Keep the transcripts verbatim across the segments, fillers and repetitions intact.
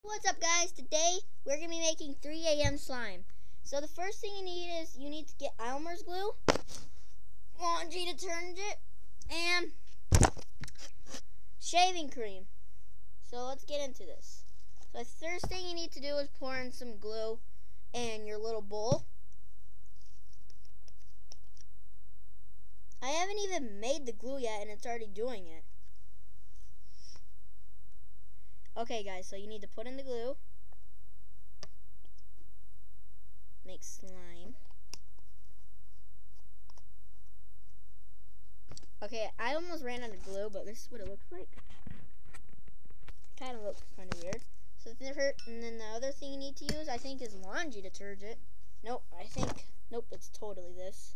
What's up, guys? Today we're going to be making three A M slime. So the first thing you need is you need to get Elmer's glue, laundry detergent, and shaving cream. So let's get into this. So the first thing you need to do is pour in some glue in your little bowl. I haven't even made the glue yet and it's already doing it. Okay guys, so you need to put in the glue, make slime. Okay, I almost ran out of glue, but this is what it looks like. It kind of looks kind of weird. So and then the other thing you need to use, I think, is laundry detergent. Nope, I think, nope, it's totally this.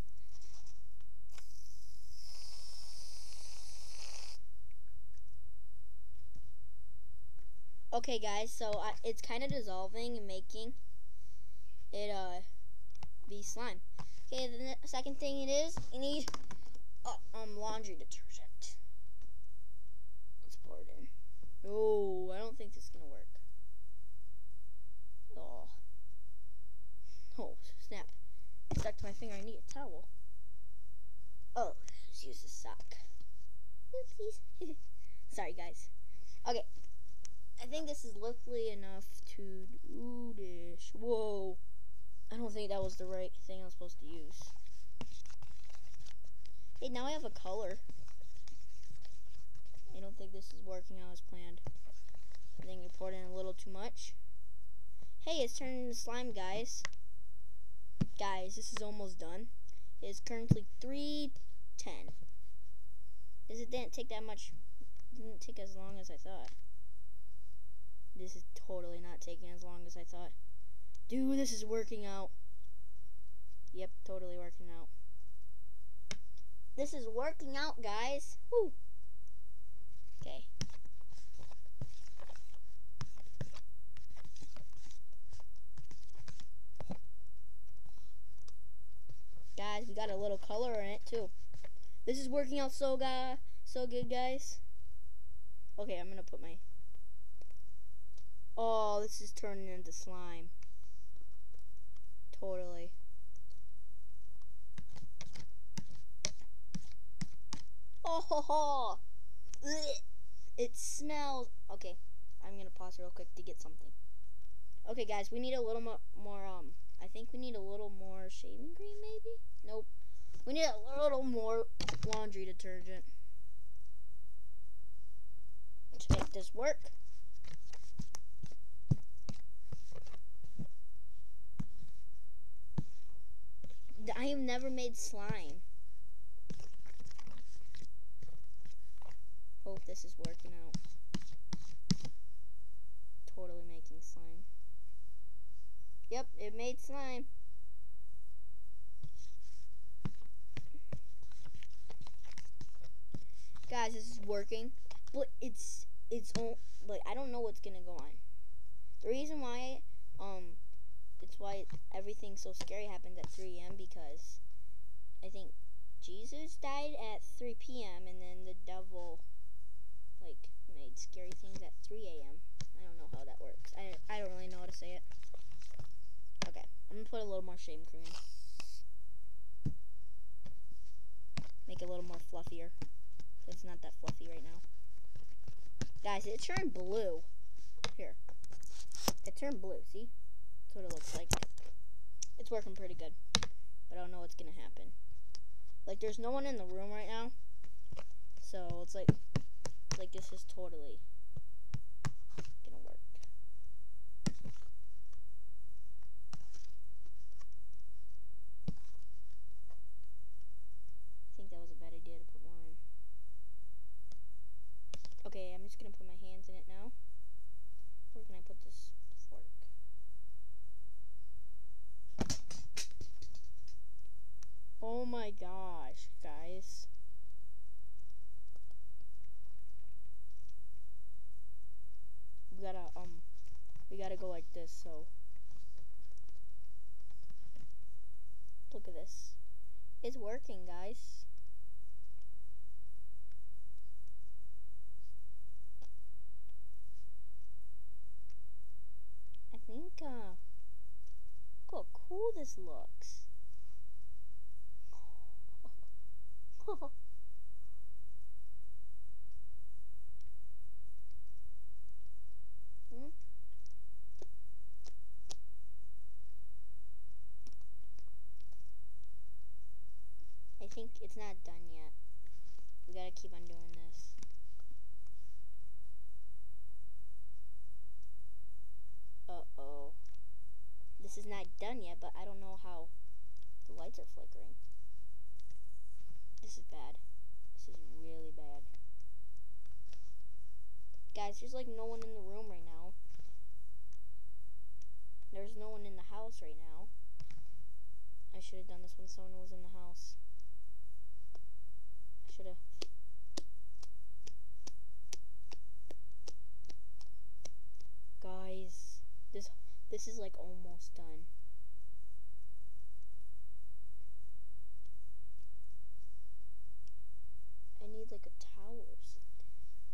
Okay guys, so I, it's kind of dissolving and making it uh be slime. Okay, the second thing it is, you need uh, um laundry detergent. Let's pour it in. Oh, I don't think this is gonna work. Oh, oh snap! It stuck to my finger. I need a towel. Oh, let's use the sock. Oopsies. Sorry guys. Okay. I think this is luckily enough to do this. Whoa. I don't think that was the right thing I was supposed to use. Hey, now I have a color. I don't think this is working out as planned. I think I poured in a little too much. Hey, it's turning into slime, guys. Guys, this is almost done. It's currently three ten. This it didn't take that much. It didn't take as long as I thought. This is totally not taking as long as I thought. Dude, this is working out. Yep, totally working out. This is working out, guys. Woo. Okay. Guys, we got a little color in it, too. This is working out so, ga so good, guys. Okay, I'm going to put my... Oh, this is turning into slime. Totally. Oh, ho, ho. It smells. Okay, I'm gonna pause real quick to get something. Okay, guys, we need a little more, more. Um, I think we need a little more shaving cream, maybe. Nope. We need a little more laundry detergent to make this work. I have never made slime. Hope this is working out. Totally making slime. Yep, it made slime. Guys, this is working, but it's it's like I don't know what's gonna go on. The reason why um. It's why everything so scary happens at three A M because I think Jesus died at three P M and then the devil like made scary things at three A M I don't know how that works. I, I don't really know how to say it. Okay, I'm gonna put a little more shaving cream in. Make it a little more fluffier. It's not that fluffy right now. Guys, it turned blue. Here. It turned blue, see? That's what it looks like. It's working pretty good, but I don't know what's gonna happen. Like, there's no one in the room right now, so it's like, like this is totally gonna work. I think that was a bad idea to put more in. Okay, I'm just gonna put my hands in it now. Where can I put this fork? Oh my gosh, guys. We gotta, um, we gotta go like this, so. Look at this. It's working, guys. uh, look how cool this looks. Hmm? I think it's not done yet. We gotta keep on doing this. Uh-oh. This is not done yet, but I don't know how the lights are flickering. This is bad. This is really bad. Guys, there's like no one in the room right now. There's no one in the house right now. I should have done this when someone was in the house. I should have. Guys, this this is like almost done. I need like a towel or something.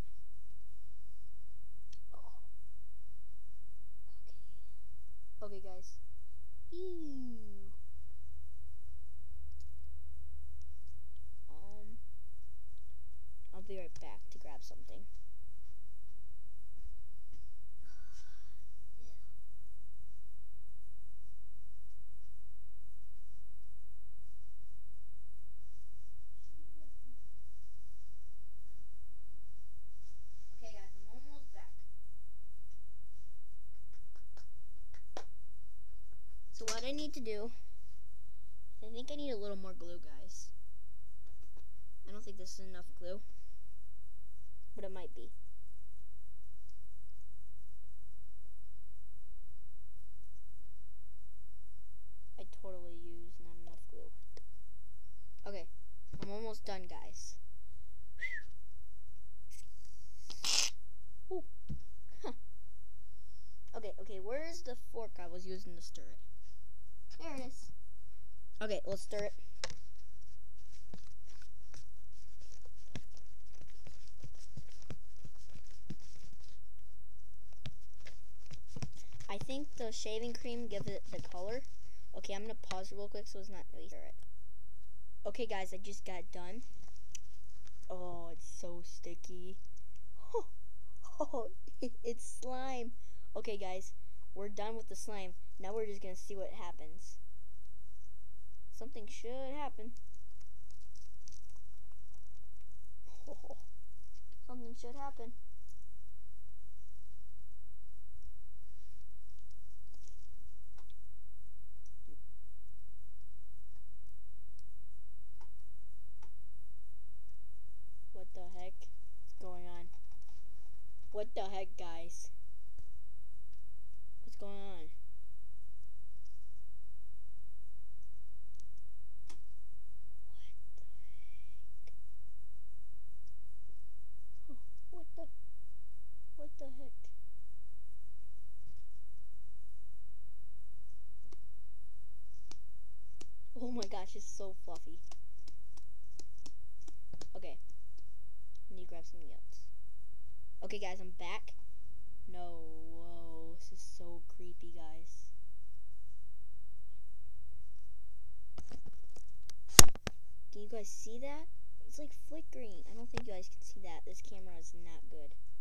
Oh. Okay. Okay, guys. Ew. Um, I'll be right back to grab something. Okay, guys, I'm almost back. So what I need to do, I think I need a little more glue, guys. I don't think this is enough glue, but it might be. I totally used not enough glue. Okay, I'm almost done, guys. Ooh. Huh. Okay, okay, where's the fork I was using to stir it? There it is. Okay, let's stir it. I think the shaving cream gives it the color. Okay, I'm gonna pause real quick so it's not really stir it. Okay, guys, I just got done. Oh, it's so sticky. Oh, oh, it's slime. Okay, guys, we're done with the slime. Now we're just gonna see what happens. Something should happen. Oh, something should happen. What the heck is going on? What the heck, guys? What's going on? What the heck? Huh, what the? What the heck? Oh my gosh, it's so fluffy. Okay. I need to grab something else. Okay, guys, I'm back. No, whoa, this is so creepy, guys. Can you guys see that? It's like flickering. I don't think you guys can see that. This camera is not good.